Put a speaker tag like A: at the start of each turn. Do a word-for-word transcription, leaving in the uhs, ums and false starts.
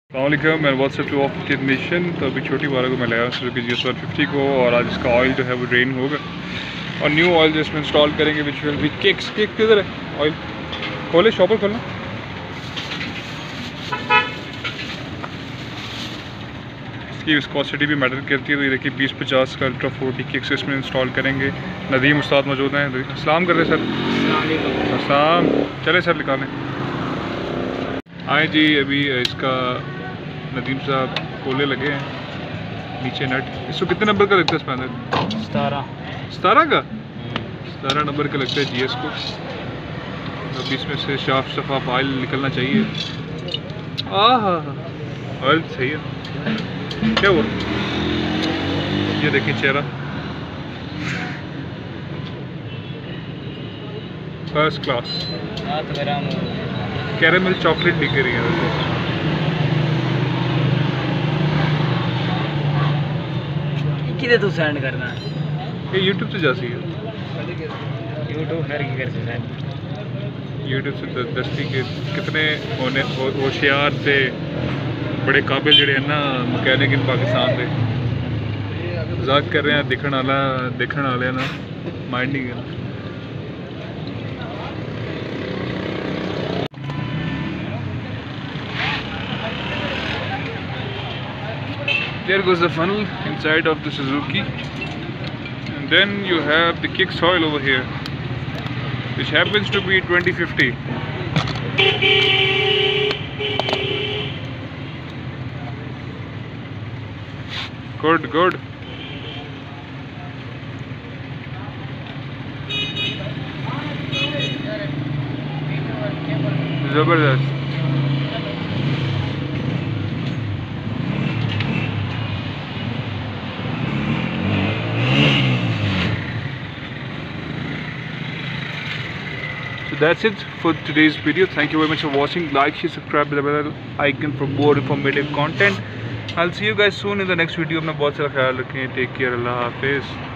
A: अस्सलामुअलैकुम मैं व्हाट्सएप टू ऑफ की मिशन। तो अभी छोटी वाला को मैं लाया Suzuki G S one fifty को, और आज इसका ऑयल जो है वो ड्रेन होगा और न्यू ऑयल जो इसमें इंस्टॉल करेंगे which will be kicks. Kick किधर है? ऑयल खोले, शॉपर खोलना। इसकी विस्कोसिटी भी मैटर करती है। तो ये देखिए बीस पचास का अल्ट्रा फोर्टी किक्स इसमें इंस्टॉल करेंगे। नदीम उस्ताद मौजूद हैं। अस्सलाम कर रहे सर। अस्सलाम। चले सर निकालें। आए जी, अभी इसका नदीम साहब खोले लगे हैं नीचे नट। इसको कितने नंबर का लगता है स्पैनर?
B: सतारह
A: सतारह का सतारह नंबर का लगता है जीएस को। अब इसमें से साफ शफाफ ऑयल निकलना चाहिए। आह ऑयल सही है। क्या हुआ? ये देखिए चेहरा फर्स्ट क्लास। कैरेमल चॉकलेट दिख रही है।
B: किधर तू सेंड करना है?
A: ये यूट्यूब से जाती है।
B: यूट्यूब फिर की कर सेंड
A: यूट्यूब से दस्ती के कितने होने होशियार थे, बड़े काबिल जड़े हैं ना मकैनिक इन पाकिस्तान से। मजाक कर रहे हैं, देखने वाला देखने वाले ना माइंड नहीं करना। There goes the funnel inside of the Suzuki, and then you have the kick oil over here, which happens to be twenty fifty. Good, good. Zabardast. So that's it for today's video. Thank you very much for watching. Like, share, subscribe with the bell icon for more informative content. I'll see you guys soon in the next video. अपना बहुत सारा ख्याल रखें. Take care. Allah Hafiz.